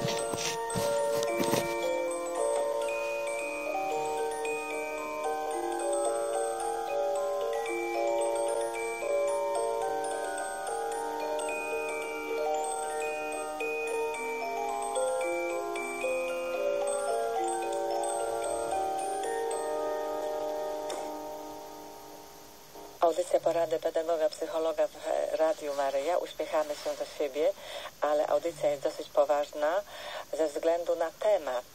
Audycja Porady Pedagoga, Psychologa w Radiu Maryja. Uśmiechamy się do siebie, ale audycja jest dosyć poważna ze względu na temat.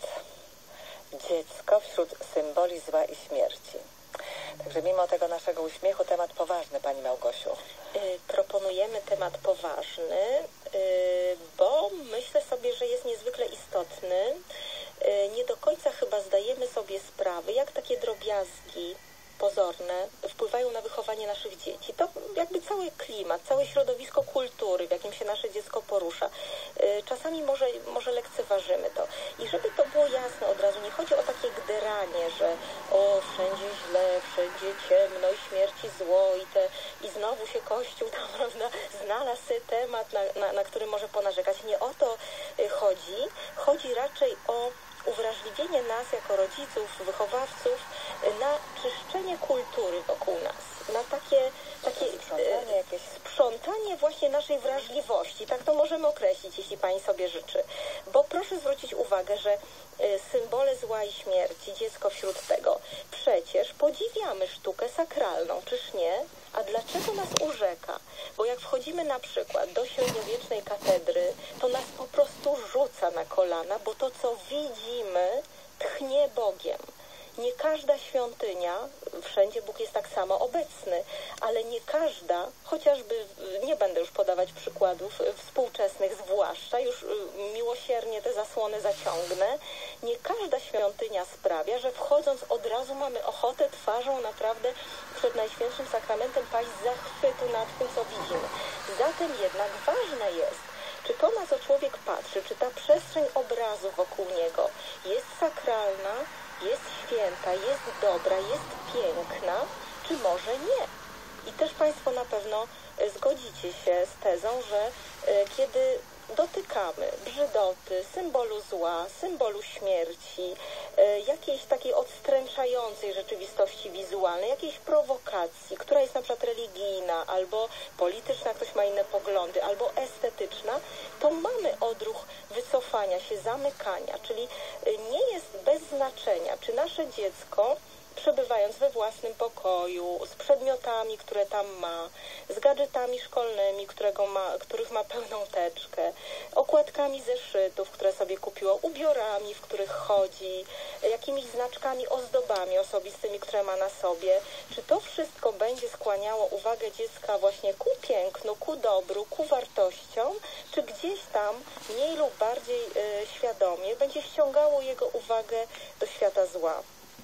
Dziecko wśród symboli zła i śmierci. Także mimo tego naszego uśmiechu temat poważny, Pani Małgosiu. Proponujemy temat poważny, bo myślę sobie, że jest niezwykle istotny. Nie do końca chyba zdajemy sobie sprawy, jak takie drobiazgi pozorne wpływają na wychowanie naszych dzieci. To jakby cały klimat, całe środowisko kultury, w jakim się nasze dziecko porusza. Czasami może lekceważymy to. I żeby to było jasne od razu, nie chodzi o takie gderanie, że wszędzie źle, wszędzie ciemno i śmierci zło i znowu się Kościół tam, prawda, znalazł temat, na który może ponarzekać. Nie o to chodzi. Chodzi raczej o uwrażliwienie nas jako rodziców, wychowawców na czyszczenie kultury wokół nas, na takie sprzątanie właśnie naszej wrażliwości. Tak to możemy określić, jeśli Pani sobie życzy. Bo proszę zwrócić uwagę, że symbole zła i śmierci, dziecko wśród tego. Przecież podziwiamy sztukę sakralną, czyż nie? A dlaczego nas urzeka? Bo jak wchodzimy na przykład do średniowiecznej katedry, to nas po prostu rzuca na kolana, bo to, co widzimy, tchnie Bogiem. Nie każda świątynia, wszędzie Bóg jest tak samo obecny, ale nie każda, chociażby, nie będę już podawać przykładów współczesnych zwłaszcza, już miłosiernie te zasłony zaciągnę, nie każda świątynia sprawia, że wchodząc od razu mamy ochotę twarzą naprawdę przed Najświętszym Sakramentem paść z zachwytu nad tym, co widzimy. Zatem jednak ważne jest, czy to, na co człowiek patrzy, czy ta przestrzeń obrazu wokół niego jest sakralna, jest święta, jest dobra, jest piękna, czy może nie. I też Państwo na pewno zgodzicie się z tezą, że kiedy dotykamy brzydoty, symbolu zła, symbolu śmierci, jakiejś takiej odstręczającej rzeczywistości wizualnej, jakiejś prowokacji, która jest na przykład religijna, albo polityczna, ktoś ma inne poglądy, albo estetyczna, to mamy odruch wycofania się, zamykania, czyli nie jest bez znaczenia, czy nasze dziecko, przebywając we własnym pokoju, z przedmiotami, które tam ma, z gadżetami szkolnymi, których ma pełną teczkę, okładkami zeszytów, które sobie kupiło, ubiorami, w których chodzi, jakimiś znaczkami, ozdobami osobistymi, które ma na sobie. Czy to wszystko będzie skłaniało uwagę dziecka właśnie ku pięknu, ku dobru, ku wartościom, czy gdzieś tam mniej lub bardziej świadomie będzie ściągało jego uwagę do świata zła?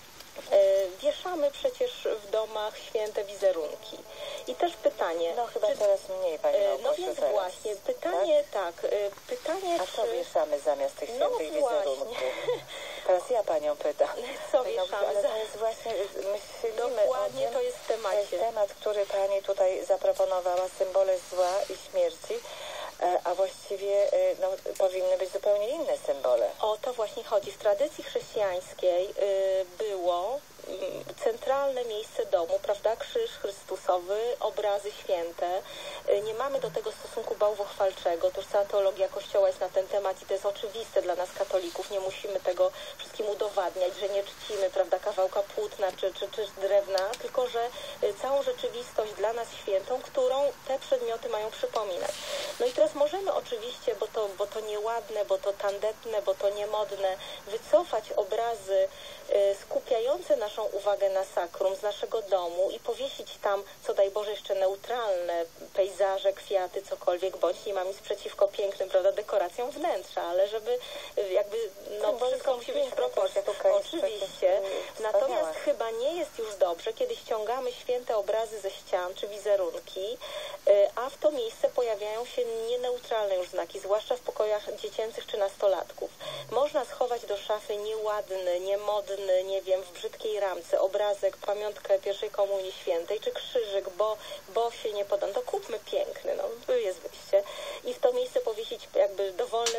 Wieszamy przecież w domach święte wizerunki. I też pytanie... No chyba teraz mniej, Pani Małgosiu, no więc teraz. Właśnie, pytanie tak? Pytanie, a co wieszamy zamiast tych świętych wizerunków? Teraz ja Panią pytam. Co wieszamy? Ale to jest właśnie, myślimy dokładnie, to jest w temacie. To jest temat, który Pani tutaj zaproponowała, symbole zła i śmierci. A właściwie powinny być zupełnie inne symbole. O to właśnie chodzi. W tradycji chrześcijańskiej było centralne miejsce domu, prawda? Krzyż Chrystusowy, obrazy święte. Nie mamy do tego stosunku bałwochwalczego. To już cała teologia Kościoła jest na ten temat i to jest oczywiste dla nas katolików. Nie musimy tego wszystkim udowadniać, że nie czcimy, prawda, kawałka płótna czy drewna, tylko że całą rzeczywistość dla nas świętą, którą te przedmioty mają przypominać. No i teraz możemy oczywiście, bo to nieładne, bo to tandetne, bo to niemodne, wycofać obrazy skupiające naszą uwagę na sakrum z naszego domu i powiesić tam, co daj Boże, jeszcze neutralne pejzaże, kwiaty, cokolwiek, bądź nie mam nic przeciwko pięknym, prawda, dekoracjom wnętrza, ale żeby jakby, wszystko musi być w proporcjach. Oczywiście. Natomiast chyba nie jest już dobrze, kiedy ściągamy święte obrazy ze ścian czy wizerunki, a w to miejsce pojawiają się nieneutralne już znaki, zwłaszcza w pokojach dziecięcych czy nastolatków. Można schować do szafy nieładny, niemodny, nie wiem, w brzydkiej ramce obrazek, pamiątkę pierwszej komunii świętej, czy krzyżyk, bo się nie poda. To kupmy piękny, tu jest wyjście. I w to miejsce powiesić jakby dowolne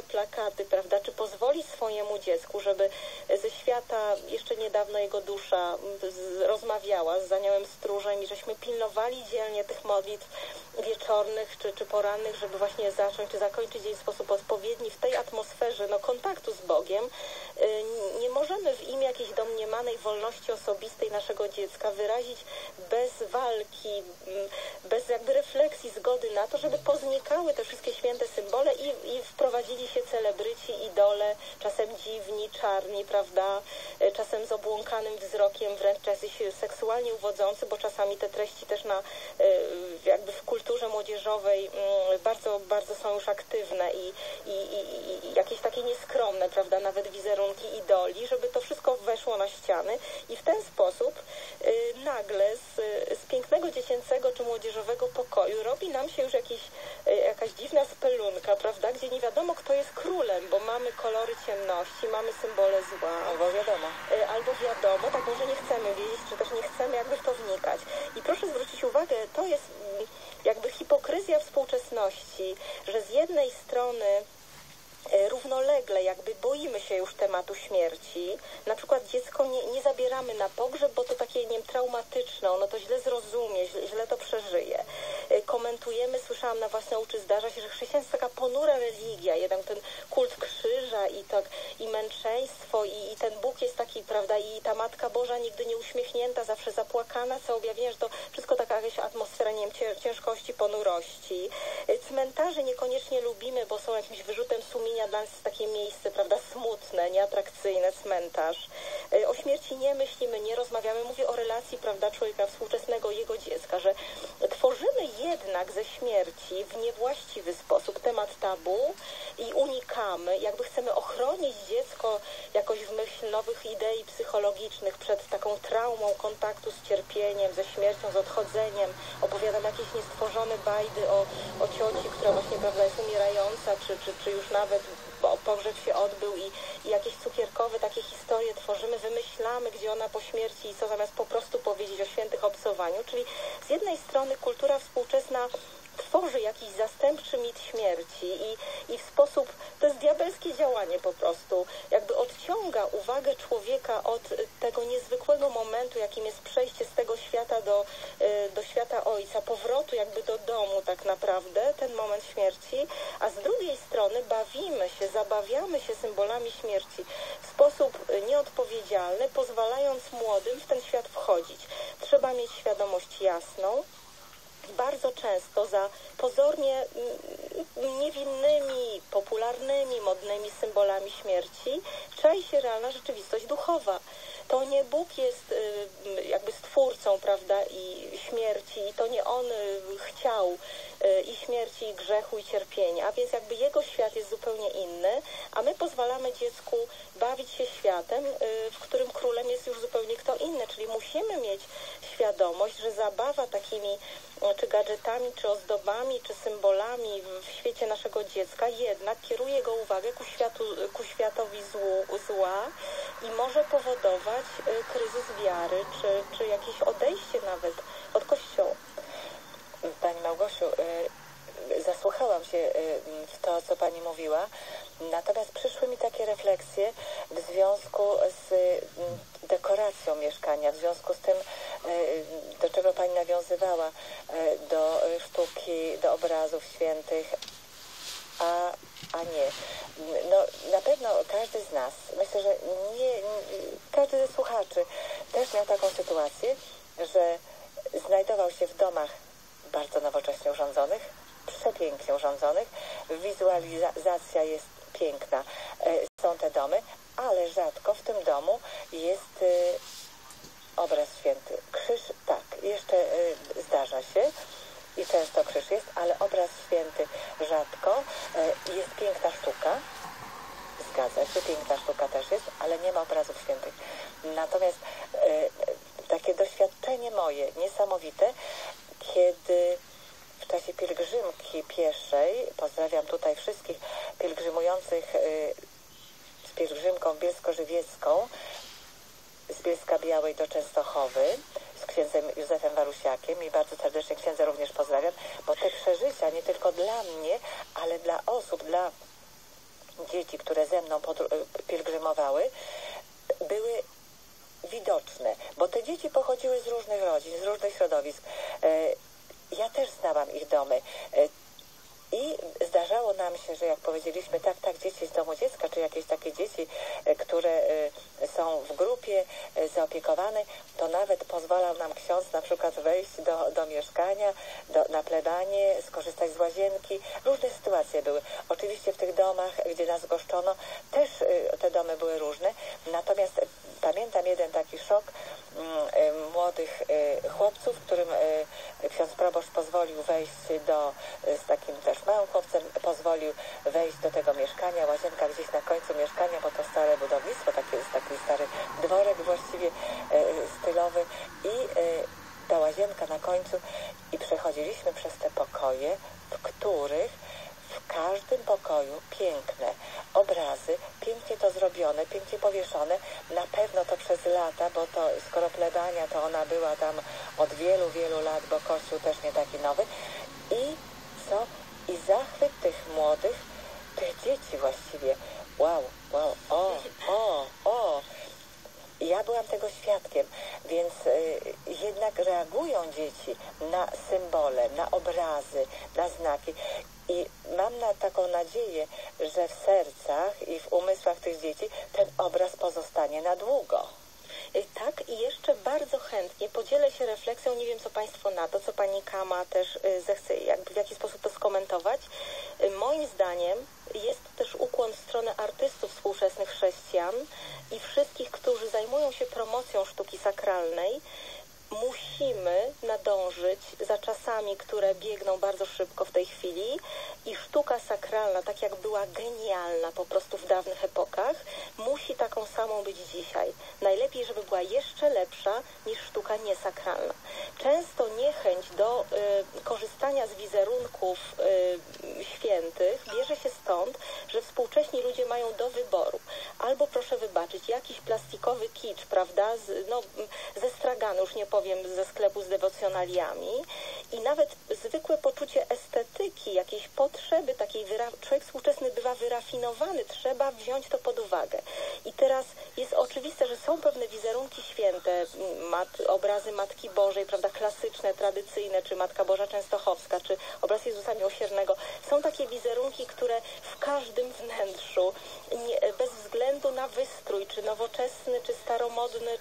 plakaty, prawda, czy pozwolić swojemu dziecku, żeby ze świata, jeszcze niedawno jego dusza rozmawiała z aniołem stróżem i żeśmy pilnowali dzielnie tych modlitw wieczornych czy porannych, żeby właśnie zacząć czy zakończyć dzień w sposób odpowiedni w tej atmosferze kontaktu z Bogiem. Nie możemy w imię jakiejś domniemanej wolności osobistej naszego dziecka wyrazić bez walki, bez jakby refleksji, zgody na to, żeby poznikały te wszystkie święte symbole i wprowadzili się celebryci, idole, czasem dziwni, czarni, prawda, czasem z obłąkanym wzrokiem, wręcz jacyś seksualnie uwodzący, bo czasami te treści też jakby w kulturze młodzieżowej bardzo, bardzo są już aktywne i jakieś takie nieskromne, prawda, nawet wizerunki idoli, żeby to wszystko weszło na ściany i w ten sposób nagle z pięknego dziecięcego czy młodzieżowego pokoju robi nam się już jakaś dziwna spelunka, prawda, gdzie nie wiadomo, kto jest królem, bo mamy kolory ciemności, mamy symbole zła. Albo wiadomo, tak może nie chcemy wiedzieć, czy też nie chcemy jakby w to wnikać. I proszę zwrócić uwagę, to jest jakby hipokryzja współczesności, że z jednej strony równolegle jakby boimy się już tematu śmierci. Na przykład dziecko nie zabieramy na pogrzeb, bo to takie, nie wiem, traumatyczne, ono to źle zrozumie, źle to przeżyje. Komentujemy, słyszałam na własne uszy, zdarza się, że chrześcijaństwo taka ponura religia, jeden ten kult krzyża i męczeństwo i ten Bóg jest taki, prawda, i ta Matka Boża nigdy nie uśmiechnięta, zawsze zapłakana, co objawienia, że to wszystko taka jakaś atmosfera, nie wiem, ciężkości, ponurości. Cmentarze niekoniecznie lubimy, bo są jakimś wyrzutem sumienia. Dla nas jest takie miejsce, prawda, smutne, nieatrakcyjne, cmentarz. O śmierci nie myślimy, nie rozmawiamy. Mówię o relacji, prawda, człowieka współczesnego i jego dziecka, że tworzymy jednak ze śmierci w niewłaściwy sposób temat tabu i unikamy, jakby chcemy ochronić dziecko jakoś w myśl nowych idei psychologicznych przed taką traumą kontaktu z cierpieniem, ze śmiercią, z odchodzeniem. Opowiadam jakieś niestworzone bajdy o cioci, która właśnie, prawda, jest umierająca, czy już nawet pogrzeb się odbył i jakieś cukierkowe takie historie tworzymy, wymyślamy, gdzie ona po śmierci i co zamiast po prostu powiedzieć o świętych obcowaniu. Czyli z jednej strony kultura współczesna tworzy jakiś zastępczy mit śmierci i w sposób, to jest diabelskie działanie po prostu, jakby odciąga uwagę człowieka od tego niezwykłego momentu, jakim jest przejście z tego świata do świata Ojca, powrotu jakby do domu tak naprawdę, ten moment śmierci, a z drugiej strony zabawiamy się symbolami śmierci w sposób nieodpowiedzialny, pozwalając młodym w ten świat wchodzić. Trzeba mieć świadomość jasną. Bardzo często za pozornie niewinnymi, popularnymi, modnymi symbolami śmierci czai się realna rzeczywistość duchowa. To nie Bóg jest jakby stwórcą, prawda, i śmierci, i to nie On chciał i śmierci, i grzechu, i cierpienia, a więc jakby Jego świat jest zupełnie inny, a my pozwalamy dziecku bawić się światem, w którym królem jest już zupełnie kto inny, czyli musimy mieć świadomość, że zabawa takimi czy gadżetami, czy ozdobami, czy symbolami w świecie naszego dziecka jednak kieruje jego uwagę ku światowi zła i może powodować kryzys wiary, czy jakieś odejście nawet od Kościoła. Pani Małgosiu, zasłuchałam się w to, co Pani mówiła, natomiast przyszły mi takie refleksje w związku z dekoracją mieszkania, w związku z tym, do czego Pani nawiązywała, do sztuki, do obrazów świętych, a nie. No, na pewno każdy z nas, myślę, że każdy ze słuchaczy też miał taką sytuację, że znajdował się w domach bardzo nowocześnie urządzonych, przepięknie urządzonych, wizualizacja jest piękna, są te domy, ale rzadko w tym domu jest obraz święty. Krzyż, tak, jeszcze zdarza się i często krzyż jest, ale obraz święty rzadko. Jest piękna sztuka, zgadza się, piękna sztuka też jest, ale nie ma obrazów świętych. Natomiast takie doświadczenie moje niesamowite, kiedy w czasie pielgrzymki pieszej, pozdrawiam tutaj wszystkich pielgrzymujących z pielgrzymką bielsko-żywiecką z Bielska-Białej do Częstochowy z księdzem Józefem Warusiakiem i bardzo serdecznie księdza również pozdrawiam, bo te przeżycia nie tylko dla mnie, ale dla osób, dla dzieci, które ze mną pielgrzymowały, były widoczne, bo te dzieci pochodziły z różnych rodzin, z różnych środowisk. Ja też znałam ich domy. I zdarzało nam się, że jak powiedzieliśmy, tak, dzieci z domu dziecka, czy jakieś takie dzieci, które są w grupie zaopiekowane, to nawet pozwalał nam ksiądz na przykład wejść do mieszkania, na plebanie, skorzystać z łazienki. Różne sytuacje były. Oczywiście w tych domach, gdzie nas goszczono, też te domy były różne, natomiast pamiętam jeden taki szok młodych chłopców, którym ksiądz proboszcz pozwolił wejść z takim też małym chłopcem, pozwolił wejść do tego mieszkania, łazienka gdzieś na końcu mieszkania, bo to stare budownictwo, taki stary dworek właściwie stylowy i ta łazienka na końcu i przechodziliśmy przez te pokoje, w których w każdym pokoju piękne obrazy, pięknie to zrobione, pięknie powieszone. Na pewno to przez lata, bo to skoro plebania, to ona była tam od wielu, wielu lat, bo kościół też nie taki nowy. I zachwyt tych młodych, tych dzieci właściwie. Wow, ja byłam tego świadkiem, więc jednak reagują dzieci na symbole, na obrazy, na znaki i mam taką nadzieję, że w sercach i w umysłach tych dzieci ten obraz pozostanie na długo. Tak, i jeszcze bardzo chętnie podzielę się refleksją, nie wiem co Państwo na to, co Pani Kama też zechce jakby w jaki sposób to skomentować. Moim zdaniem jest to też ukłon w stronę artystów współczesnych chrześcijan i wszystkich, którzy zajmują się promocją sztuki sakralnej. Musimy nadążyć za czasami, które biegną bardzo szybko w tej chwili i sztuka sakralna, tak jak była genialna po prostu w dawnych epokach, musi taką samą być dzisiaj. Najlepiej, żeby była jeszcze lepsza niż sztuka niesakralna. Często niechęć do korzystania z wizerunków świętych bierze się stąd, że współcześni ludzie mają do wyboru. Albo proszę wybaczyć, jakiś plastikowy kicz, prawda, ze straganu, już nie powiem, ze sklepu z dewocjonaliami i nawet zwykłe poczucie estetyki, jakiejś potrzeby takiej, człowiek współczesny bywa wyrafinowany, trzeba wziąć to pod uwagę. I teraz jest oczywiste, że są pewne wizerunki święte, obrazy Matki Bożej, prawda, klasyczne, tradycyjne, czy Matka Boża Częstochowska, czy obraz Jezusa Miłosiernego. Są takie wizerunki, które w każdym wnętrzu, bez względu na wystrój, czy nowoczesny, czy staromodny,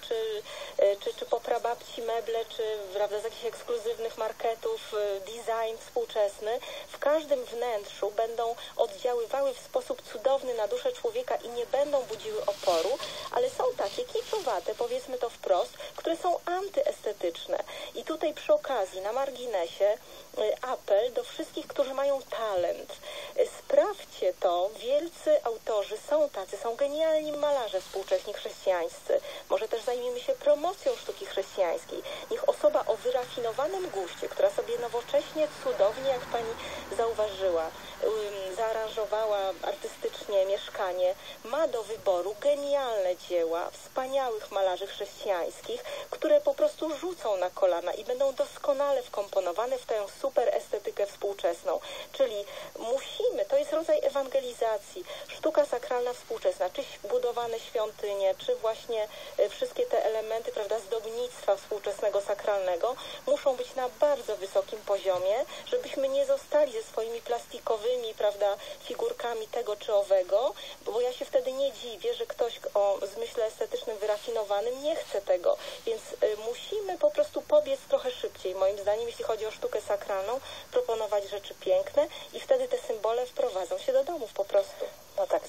czy po prababci meble, czy prawda, z jakichś ekskluzywnych marketów, design współczesny, w każdym wnętrzu będą oddziaływały w sposób cudowny na duszę człowieka i nie będą budziły oporu, ale są takie kiczowate, powiedzmy to wprost, które są antyestetyczne. I tutaj przy okazji, na marginesie, apel do wszystkich, którzy mają talent. Sprawdźcie to, wielcy autorzy są tacy, są genialni malarze współcześni chrześcijańscy. Może też zajmijmy się promocją sztuki chrześcijańskiej. Niech osoba o wyrafinowanym guście, która sobie nowocześnie, cudownie, jak Pani zauważyła, zaaranżowała artystycznie mieszkanie, ma do wyboru genialne dzieła wspaniałych malarzy chrześcijańskich, które po prostu rzucą na kolana i będą doskonale wkomponowane w tę super estetykę współczesną. Czyli musimy, to jest rodzaj ewangelizacji, sztuka sakralna współczesna, czy budowane świątynie, czy właśnie wszystkie te elementy, prawda, zdobnictwa współczesnego sakralnego muszą być na bardzo wysokim poziomie, żebyśmy nie zostali ze swoimi plastikowymi, prawda, figurkami tego czy owego, bo ja się wtedy nie dziwię, że ktoś o zmyśle estetycznym, wyrafinowanym nie chce tego, więc musimy po prostu pobiec trochę szybciej, moim zdaniem, jeśli chodzi o sztukę sakralną, proponować rzeczy piękne i wtedy te symbole wprowadzą się do domów po prostu. No tak,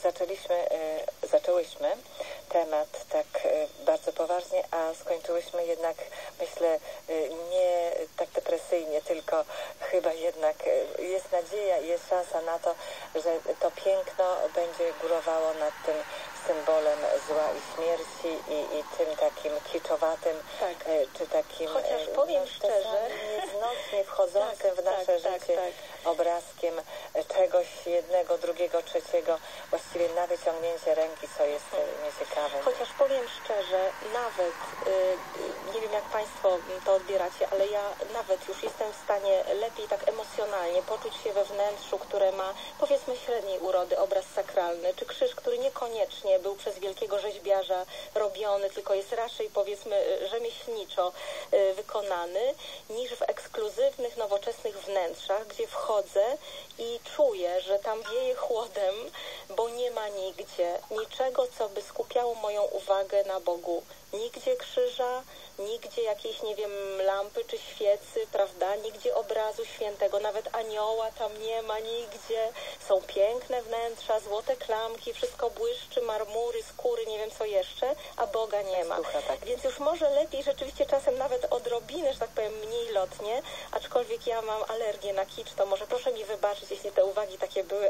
zaczęłyśmy temat tak bardzo poważnie, a skończyłyśmy jednak, myślę, nie tak depresyjnie, tylko chyba jednak jest nadzieja i jest szansa na to, że to piękno będzie górowało nad tym symbolem zła i śmierci i tym takim kiczowatym, tak. Czy takim chociaż powiem szczerze, nieznośnie wchodzącym w nasze życie obrazkiem czegoś jednego, drugiego, trzeciego, właściwie na wyciągnięcie ręki, co jest nieciekawe. Chociaż powiem szczerze, nawet nie wiem jak Państwo to odbieracie, ale ja nawet już jestem w stanie lepiej tak emocjonalnie poczuć się we wnętrzu, które ma powiedzmy średniej urody obraz sakralny, czy krzyż, który niekoniecznie był przez wielkiego rzeźbiarza robiony, tylko jest raczej powiedzmy rzemieślniczo wykonany, niż w ekskluzywnych, nowoczesnych wnętrzach, gdzie wchodzę i czuję, że tam wieje chłodem, bo nie ma nigdzie niczego, co by skupiało moją uwagę na Bogu. Nigdzie krzyża, nigdzie jakiejś, nie wiem, lampy czy świecy, prawda? Nigdzie obrazu świętego, nawet anioła tam nie ma nigdzie. Są piękne wnętrza, złote klamki, wszystko błyszczy, marmury, skóry, nie wiem co jeszcze, a Boga nie ma. Tak. Więc już może lepiej rzeczywiście czasem nawet odrobinę, że tak powiem, mniej lotnie, aczkolwiek ja mam alergię na kicz, to może proszę mi wybaczyć, jeśli te uwagi takie były,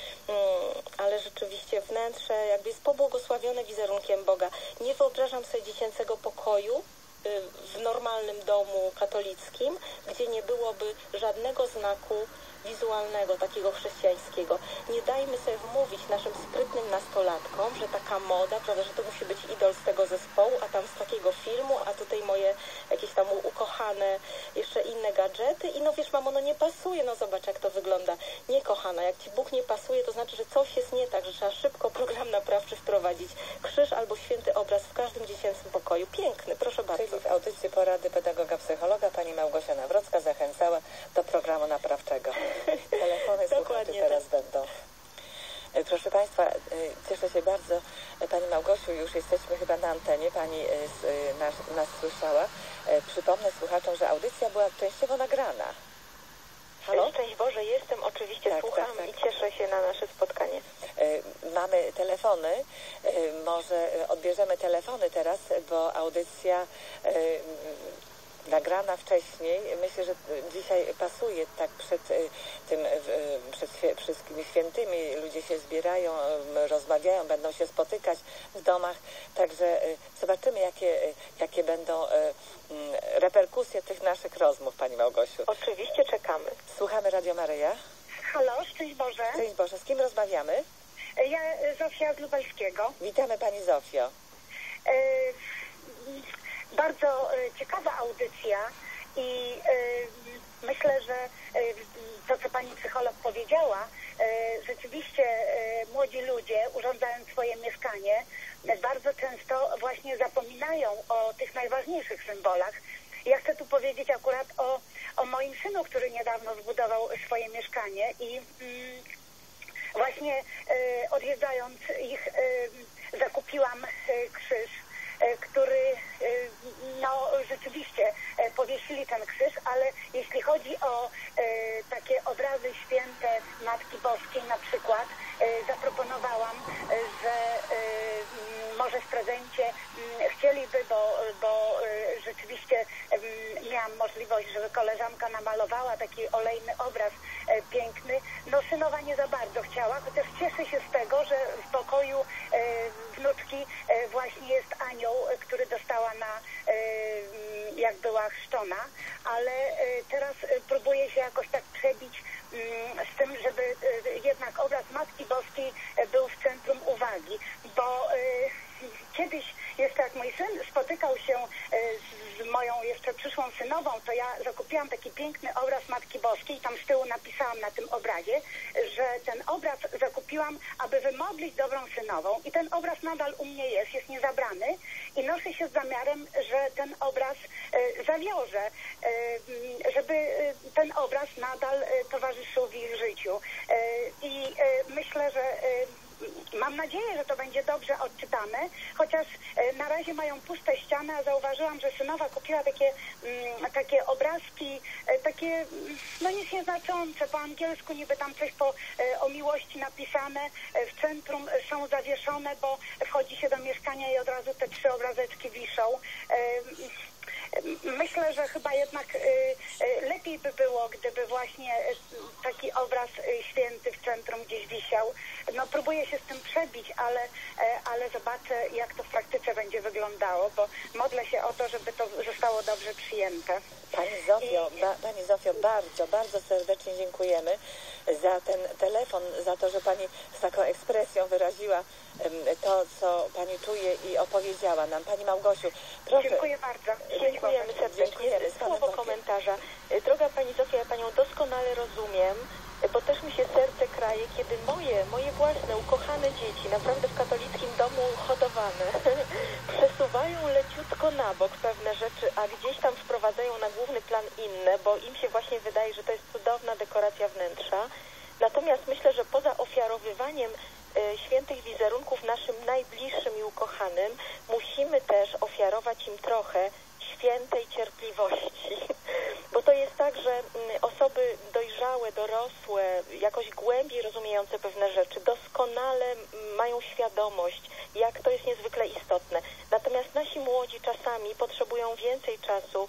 ale rzeczywiście wnętrze jakby jest pobłogosławione wizerunkiem Boga. Nie wyobrażam sobie dziecięcego pokoju w normalnym domu katolickim, gdzie nie byłoby żadnego znaku wizualnego, takiego chrześcijańskiego. Nie dajmy sobie wmówić naszym sprytnym nastolatkom, że taka moda, prawda, że to musi być idol z tego zespołu, a tam z takiego filmu, a tutaj moje jakieś tam ukochane jeszcze inne gadżety i no wiesz, mamo, no nie pasuje, no zobacz jak to wygląda. Nie, kochana, jak ci Bóg nie pasuje, to znaczy, że coś jest nie tak, że trzeba szybko program naprawczy wprowadzić. Krzyż albo święty obraz w każdym dziecięcym pokoju. Piękny, proszę bardzo. Czyli w audycji porady pedagoga, psychologa pani Małgosia Nawrocka zachęcała do programu naprawczego. Telefony słuchaczy teraz będą. Proszę Państwa, cieszę się bardzo. Pani Małgosiu, już jesteśmy chyba na antenie. Pani nas słyszała. Przypomnę słuchaczom, że audycja była częściowo nagrana. Halo? Szczęść Boże, jestem, oczywiście słucham i cieszę się na nasze spotkanie. Mamy telefony. Może odbierzemy telefony teraz, bo audycja nagrana wcześniej, myślę, że dzisiaj pasuje tak przed wszystkimi świętymi, ludzie się zbierają, rozmawiają, będą się spotykać w domach, także zobaczymy, jakie będą reperkusje tych naszych rozmów, pani Małgosiu. Oczywiście czekamy. Słuchamy Radio Maryja. Halo, szczęść Boże. Szczęść Boże. Z kim rozmawiamy? Ja Zofia z Lubelskiego. Witamy pani Zofio. Bardzo ciekawa audycja i myślę, że to, co pani psycholog powiedziała, rzeczywiście młodzi ludzie, urządzając swoje mieszkanie, bardzo często właśnie zapominają o tych najważniejszych symbolach. Ja chcę tu powiedzieć akurat o moim synu, który niedawno zbudował swoje mieszkanie i właśnie odwiedzając ich zakupiłam krzyż, który no rzeczywiście powiesili ten krzyż, ale jeśli chodzi o takie obrazy święte Matki Boskiej na przykład, zaproponowałam, że może w prezencie chcieliby, bo rzeczywiście miałam możliwość, żeby koleżanka namalowała taki olejny obraz piękny. No synowa nie za bardzo chciała, chociaż cieszę się z tego, że w pokoju wnuczki właśnie jest anioł, który dostała jak była chrzczona, ale teraz próbuję się jakoś tak przebić z tym, żeby jednak obraz Matki Boskiej był w centrum uwagi, bo kiedyś jeszcze jak mój syn spotykał się z moją jeszcze przyszłą synową, to ja zakupiłam taki piękny obraz Matki Boskiej i tam z tyłu napisałam na tym obrazie, że ten obraz zakupiłam, aby wymodlić dobrą synową i ten obraz nadal u mnie jest niezabrany i noszę się z zamiarem, że ten obraz zawiążę, żeby ten obraz nadal towarzyszył w ich życiu i myślę, że mam nadzieję, że to będzie dobrze odczytane, chociaż na razie mają puste ściany, a zauważyłam, że synowa kupiła takie obrazki, takie no nic nieznaczące, po angielsku niby tam coś o miłości napisane, w centrum są zawieszone, bo wchodzi się do mieszkania i od razu te 3 obrazeczki wiszą. Myślę, że chyba jednak lepiej by było, gdyby właśnie taki obraz święty w centrum on gdzieś wisiał. No próbuję się z tym przebić, ale zobaczę, jak to w praktyce będzie wyglądało, bo modlę się o to, żeby to zostało dobrze przyjęte. Pani Zofio, bardzo, bardzo serdecznie dziękujemy za ten telefon, za to, że Pani z taką ekspresją wyraziła to, co Pani czuje i opowiedziała nam. Pani Małgosiu, proszę. Dziękuję bardzo. Dziękujemy serdecznie. Dziękujemy. Słowo komentarza. Droga Pani Zofia, ja Panią doskonale rozumiem, bo też mi się serce kraje, kiedy moje własne, ukochane dzieci, naprawdę w katolickim domu hodowane, przesuwają leciutko na bok pewne rzeczy, a gdzieś tam wprowadzają na główny plan inne, bo im się właśnie wydaje, że to jest cudowna dekoracja wnętrza. Natomiast myślę, że poza ofiarowywaniem świętych wizerunków naszym najbliższym i ukochanym, musimy też ofiarować im trochę świętej cierpliwości. Bo to jest tak, że osoby dojrzałe, dorosłe, jakoś głębiej rozumiejące pewne rzeczy, doskonale mają świadomość, jak to jest niezwykle istotne. Natomiast nasi młodzi czasami potrzebują więcej czasu,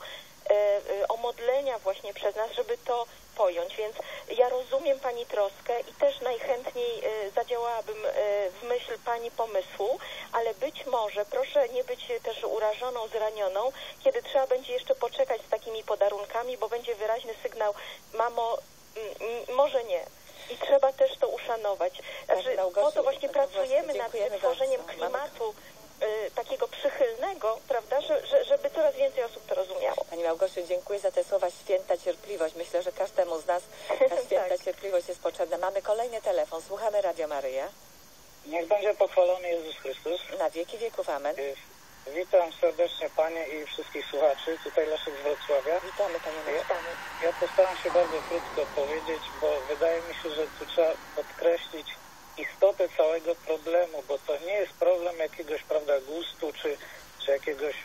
omodlenia właśnie przez nas, żeby to pojąć. Więc ja rozumiem Pani troskę i też najchętniej zadziałałabym w myśl Pani pomysłu, ale być może proszę nie być też urażoną, zranioną, kiedy trzeba będzie jeszcze poczekać z takimi podarunkami, bo będzie wyraźny sygnał: mamo, może nie. I trzeba też to uszanować. Znaczy, po to właśnie pracujemy nad wytworzeniem klimatu takiego przychylnego, prawda, żeby coraz więcej osób to rozumiało. Pani Małgosiu, dziękuję za te słowa święta cierpliwość. Myślę, że każdemu z nas ta święta cierpliwość jest potrzebna. Mamy kolejny telefon. Słuchamy Radio Maryja. Niech będzie pochwalony Jezus Chrystus. Na wieki wieków. Amen. Witam serdecznie Panie i wszystkich słuchaczy. Tutaj Leszek z Wrocławia. Witamy Panie Leszku. Ja postaram się bardzo krótko powiedzieć, bo wydaje mi się, że tu trzeba podkreślić istotę całego problemu, bo to nie jest problem jakiegoś, prawda, gustu, czy jakiegoś...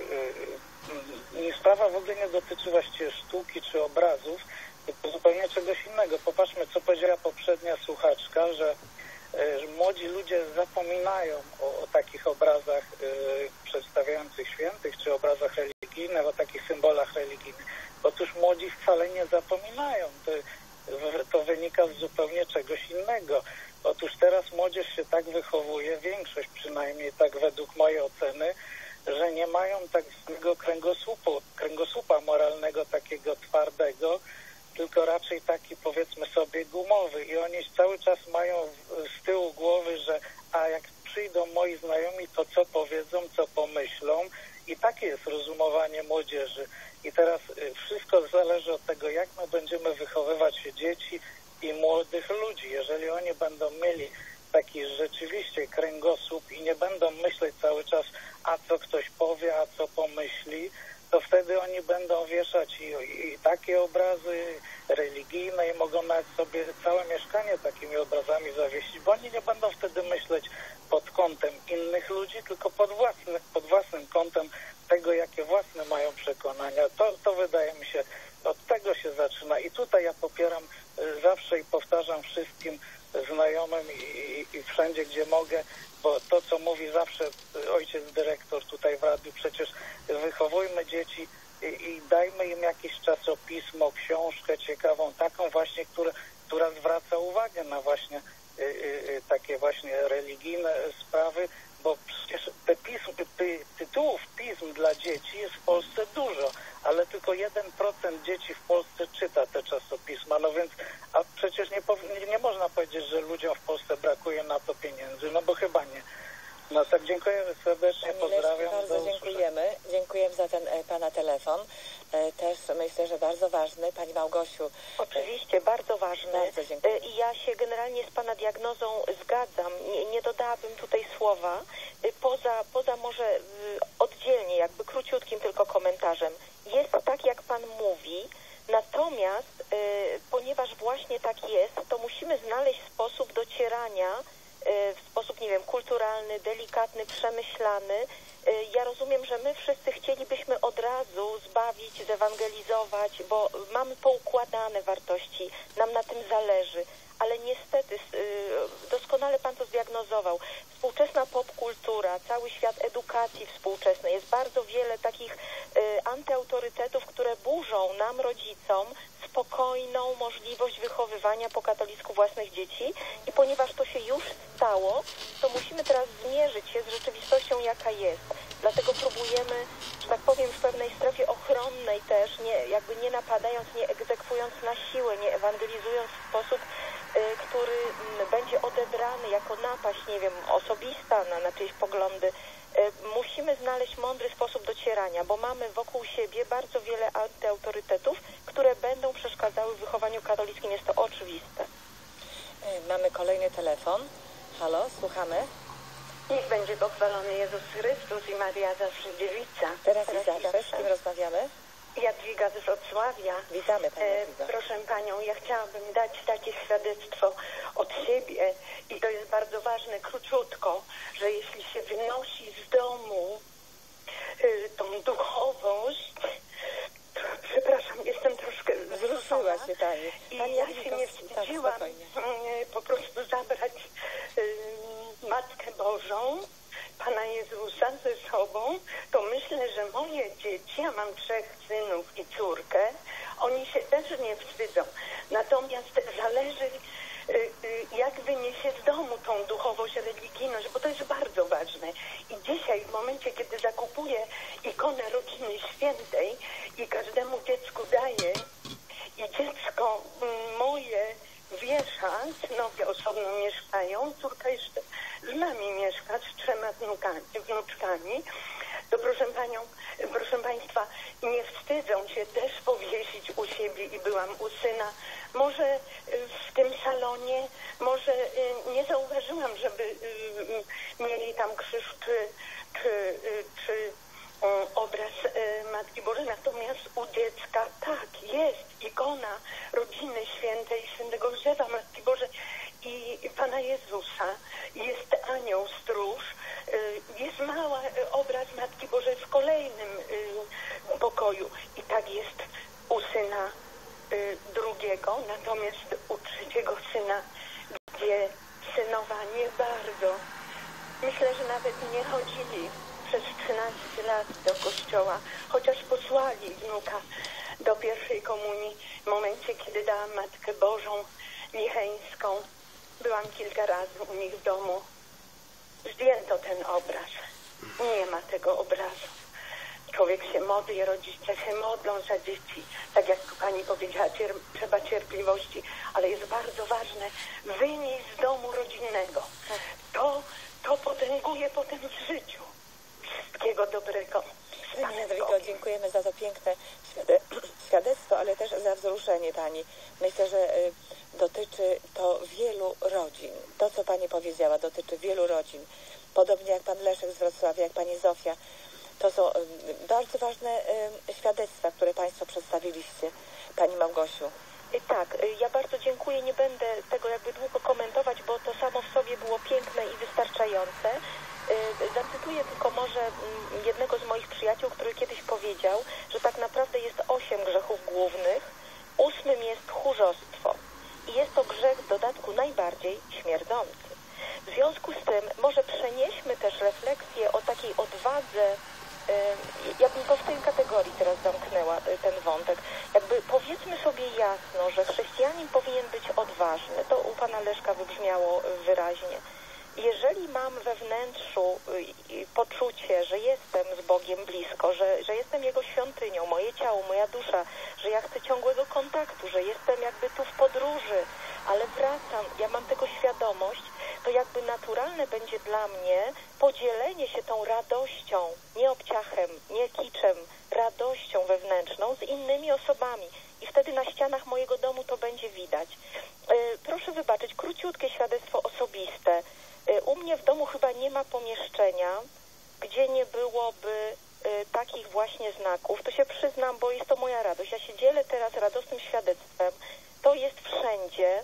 Sprawa w ogóle nie dotyczy właściwie sztuki czy obrazów, tylko zupełnie czegoś innego. Popatrzmy, co powiedziała poprzednia słuchaczka, że młodzi ludzie zapominają o takich obrazach przedstawiających świętych, czy obrazach religijnych, o takich symbolach religijnych. Otóż młodzi wcale nie zapominają. To wynika z zupełnie czegoś innego. Otóż teraz młodzież się tak wychowuje, większość przynajmniej tak według mojej oceny, że nie mają tak zwanego kręgosłupa moralnego takiego twardego, tylko raczej taki, powiedzmy sobie, gumowy. I oni cały czas mają z tyłu głowy, że a jak przyjdą moi znajomi, to co powiedzą, co pomyślą. I takie jest rozumowanie młodzieży. I teraz wszystko zależy od tego, jak my będziemy wychowywać dzieci i młodych ludzi. Jeżeli oni będą mieli taki rzeczywiście kręgosłup i nie będą myśleć cały czas, a co ktoś powie, a co pomyśli, to wtedy oni będą wieszać i takie obrazy religijne i mogą nawet sobie całe mieszkanie takimi obrazami zawiesić, bo oni nie będą wtedy myśleć pod kątem innych ludzi, tylko pod własnym kątem tego, jakie własne mają przekonania. To wydaje mi się, od tego się zaczyna. I tutaj ja popieram zawsze i powtarzam wszystkim znajomym i wszędzie, gdzie mogę, bo to, co mówi zawsze ojciec dyrektor tutaj w radiu, przecież wychowujmy dzieci i dajmy im jakieś czasopismo, książkę ciekawą, taką właśnie, która zwraca uwagę na właśnie takie właśnie religijne sprawy, bo przecież tytułów pism dla dzieci jest w Polsce dużo, ale tylko 1% dzieci w Polsce czyta te czasopisma, no więc, a przecież nie można powiedzieć, że ludziom w Polsce brakuje na to pieniędzy, no bo chyba nie. No tak, dziękuję serdecznie, pozdrawiam. Bardzo dziękujemy. Dziękujemy za ten Pana telefon. Też myślę, że bardzo ważny. Pani Małgosiu. Oczywiście, bardzo ważny. Bardzo dziękuję. I ja się generalnie z Pana diagnozą zgadzam. Nie dodałabym tutaj słowa. Poza może oddzielnie, jakby króciutkim tylko komentarzem. Jest tak, jak Pan mówi, natomiast ponieważ właśnie tak jest, to musimy znaleźć sposób docierania w sposób, nie wiem, kulturalny, delikatny, przemyślany. Ja rozumiem, że my wszyscy chcielibyśmy od razu zbawić, zewangelizować, bo mamy poukładane wartości, nam na tym zależy, ale niestety doskonale Pan to zdiagnozował. Współczesna popkultura, cały świat edukacji współczesnej, jest bardzo wiele takich antyautorytetów, które burzą nam, rodzicom, spokojną możliwość wychowywania po katolicku własnych dzieci I ponieważ to się już stało, to musimy teraz zmierzyć się z rzeczywistością, jaka jest. Dlatego próbujemy, że tak powiem, w pewnej strefie ochronnej też, nie napadając, nie egzekwując na siłę, nie ewangelizując w sposób, który będzie odebrany jako napaść, nie wiem, osobista na czyjeś poglądy. Musimy znaleźć mądry sposób docierania, bo mamy wokół siebie bardzo wiele antyautorytetów, które będą przeszkadzały w wychowaniu katolickim. Jest to oczywiste. Mamy kolejny telefon. Halo, słuchamy. Niech będzie pochwalony Jezus Chrystus i Maria zawsze dziewica. Teraz i zawsze. Z kim rozmawiamy? Jadwiga z Wrocławia. Witamy Panią Jadwigo. Proszę Panią, ja chciałabym dać takie świadectwo od siebie i to jest bardzo ważne, króciutko, że jeśli się wynosi z domu tą duchowość, przepraszam, jestem troszkę wzruszyła się Pani. I ja się nie wstydziłam po prostu zabrać Matkę Bożą, Pana Jezusa ze sobą, to myślę, że moje dzieci, ja mam 3 synów i córkę, oni się też nie wstydzą. Natomiast zależy, jak wyniesie z domu tą duchowość, religijność, bo to jest bardzo ważne. I dzisiaj, w momencie, kiedy zakupuję ikonę rodziny świętej i każdemu dziecku daję, i dziecko moje wiesza, synowie osobno mieszkają, córka jeszcze z nami mieszka, z 3 wnuczkami, to proszę Państwa, nie wstydzą się też powiesić u siebie i byłam u syna. Może w tym salonie, może nie zauważyłam, żeby mieli tam krzyż czy obraz Matki Bożej, natomiast u dziecka tak, jest ikona rodziny świętej, świętego Józefa, Matki Bożej i Pana Jezusa, jest anioł stróż, jest mały obraz Matki Bożej w kolejnym pokoju i tak jest u syna drugiego, natomiast u 3. syna, gdzie synowa nie bardzo, myślę, że nawet nie chodzili przez 13 lat do kościoła, chociaż posłali wnuka do pierwszej komunii w momencie, kiedy dałam Matkę Bożą Licheńską. Byłam kilka razy u nich w domu. Zdjęto ten obraz. Nie ma tego obrazu. Człowiek się modli, rodzice się modlą za dzieci. Tak jak Pani powiedziała, trzeba cierpliwości, ale jest bardzo ważne wynieść z domu rodzinnego. To potęguje potem w życiu. Wszystkiego dobrego. Pani Jadwigo, dziękujemy za to piękne świadectwo, ale też za wzruszenie Pani. Myślę, że dotyczy to wielu rodzin. To, co Pani powiedziała, dotyczy wielu rodzin. Podobnie jak Pan Leszek z Wrocławia, jak Pani Zofia. To są bardzo ważne świadectwa, które Państwo przedstawiliście. Pani Małgosiu. Tak, ja bardzo dziękuję. Nie będę tego jakby długo komentować, bo to samo w sobie było piękne i wystarczające. Zacytuję tylko może jednego z moich przyjaciół, który kiedyś powiedział, że tak naprawdę jest 8 grzechów głównych. 8 jest tchórzostwo. I jest to grzech w dodatku najbardziej śmierdzący. W związku z tym może przenieśmy też refleksję o takiej odwadze. Ja bym to w tej kategorii teraz zamknęła, ten wątek. Jakby powiedzmy sobie jasno, że chrześcijanin powinien być odważny. To u Pana Leszka wybrzmiało wyraźnie. Jeżeli mam we wnętrzu poczucie, że jestem z Bogiem blisko, że jestem Jego świątynią, moje ciało, moja dusza, że ja chcę ciągłego kontaktu, że jestem jakby tu w podróży, ale wracam, ja mam tego świadomość, to jakby naturalne będzie dla mnie podzielenie się tą radością, nie obciachem, nie kiczem, radością wewnętrzną z innymi osobami. I wtedy na ścianach mojego domu to będzie widać. Proszę wybaczyć, króciutkie świadectwo osobiste. U mnie w domu chyba nie ma pomieszczenia, gdzie nie byłoby takich właśnie znaków. To się przyznam, bo jest to moja radość. Ja się dzielę teraz radosnym świadectwem. To jest wszędzie.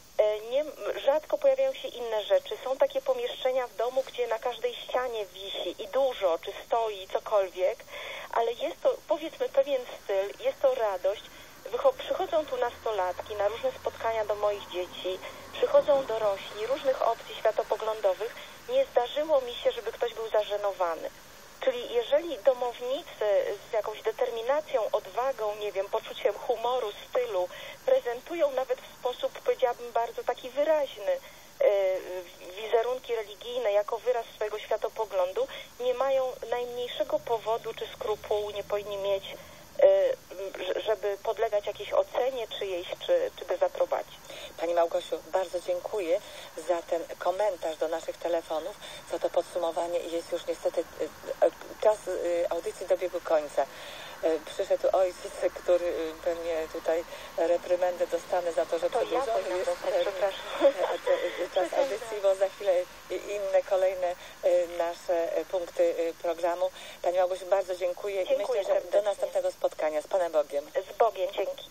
Rzadko pojawiają się inne rzeczy. Są takie pomieszczenia w domu, gdzie na każdej ścianie wisi i dużo, czy stoi, cokolwiek, ale jest to, powiedzmy, pewien styl, jest to radość. Przychodzą tu nastolatki na różne spotkania do moich dzieci, przychodzą dorośli różnych opcji światopoglądowych. Nie zdarzyło mi się, żeby ktoś był zażenowany. Czyli jeżeli domownicy z jakąś determinacją, odwagą, nie wiem, poczuciem humoru, stylu prezentują nawet w sposób, powiedziałabym, bardzo taki wyraźny wizerunki religijne jako wyraz swojego światopoglądu, nie mają najmniejszego powodu czy skrupułu, nie powinni mieć, żeby podlegać jakiejś ocenie czyjejś, czy dezaprobacie. Pani Małgosiu, bardzo dziękuję za ten komentarz do naszych telefonów, za to podsumowanie i jest już niestety czas audycji dobiegł końca. Przyszedł ojciec, który pewnie tutaj reprymendę dostanę za to, że przedłużony jest czas audycji, bo za chwilę inne, kolejne nasze punkty programu. Pani Małgosiu, bardzo dziękuję i myślę, że do następnego spotkania. Z Panem Bogiem. Z Bogiem, dzięki.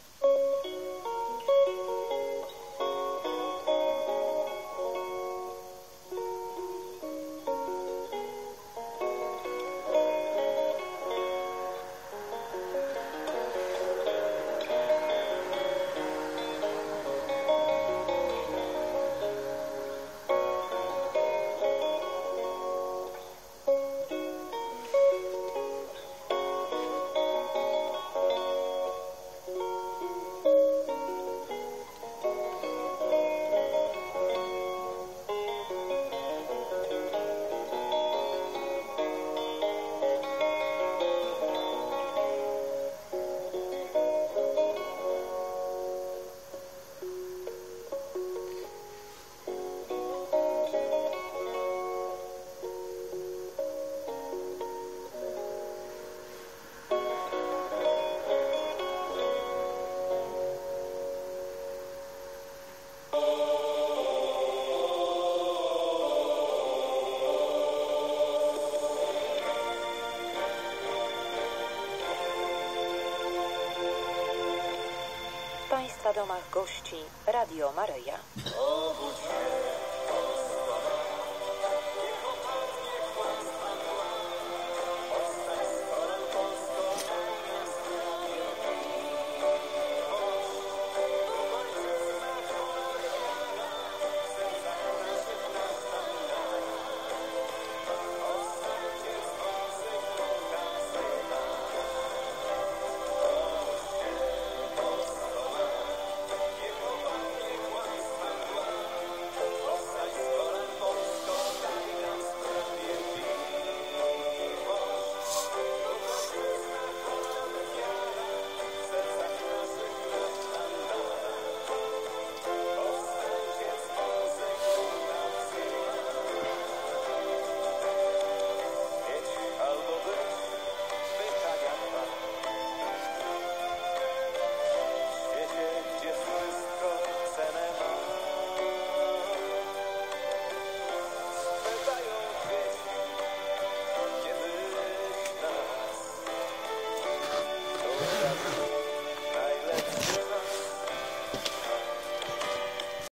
W Państwa domach gości Radio Maryja.